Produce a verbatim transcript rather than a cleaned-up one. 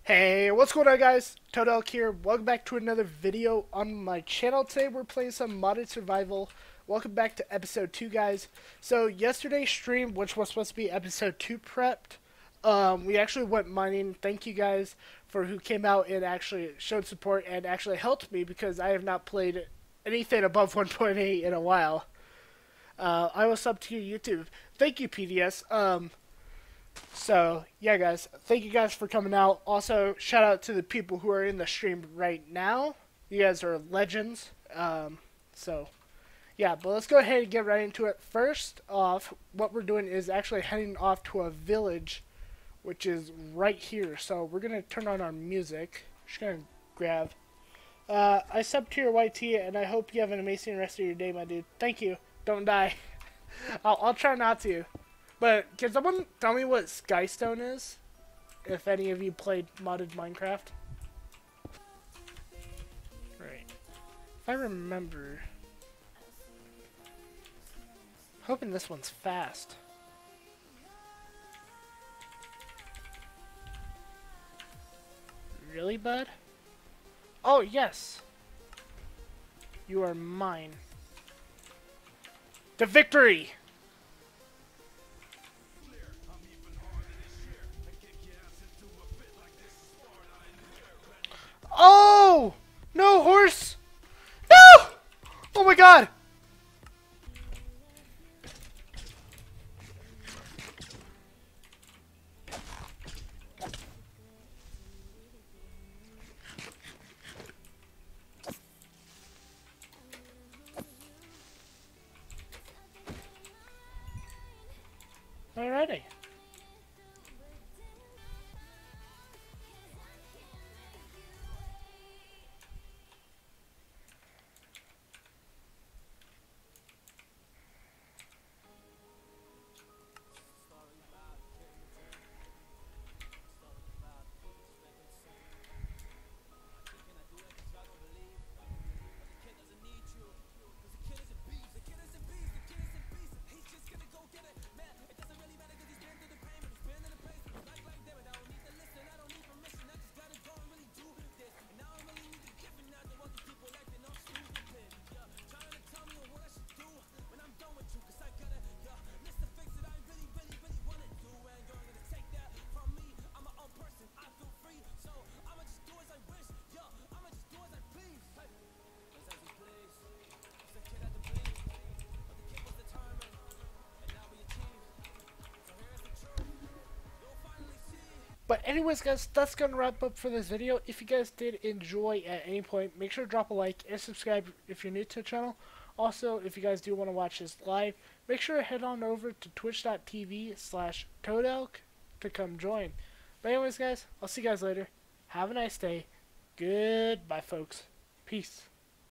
Hey, what's going on guys? Toadalk here. Welcome back to another video on my channel. Today we're playing some modded survival. Welcome back to episode two, guys. So yesterday's stream, which was supposed to be episode two prepped, um, we actually went mining. Thank you guys for who came out and actually showed support and actually helped me because I have not played anything above one point eight in a while. Uh, I will sub to your YouTube. Thank you, P D S. Um, So, yeah, guys, thank you guys for coming out. Also, shout out to the people who are in the stream right now. You guys are legends. Um, so, yeah, but let's go ahead and get right into it. First off, what we're doing is actually heading off to a village, which is right here. So, we're going to turn on our music. Just going to grab. Uh, I subbed to your Y T, and I hope you have an amazing rest of your day, my dude. Thank you. Don't die. I'll, I'll try not to. But can someone tell me what Skystone is? If any of you played modded Minecraft. Right. If I remember. Hoping this one's fast. Really, bud? Oh, yes. You are mine. The victory! Oh! No, horse! No! Oh my god! Alrighty. But anyways, guys, that's going to wrap up for this video. If you guys did enjoy at any point, make sure to drop a like and subscribe if you're new to the channel. Also, if you guys do want to watch this live, make sure to head on over to twitch.tv slash Toadalk to come join. But anyways, guys, I'll see you guys later. Have a nice day. Goodbye, folks. Peace.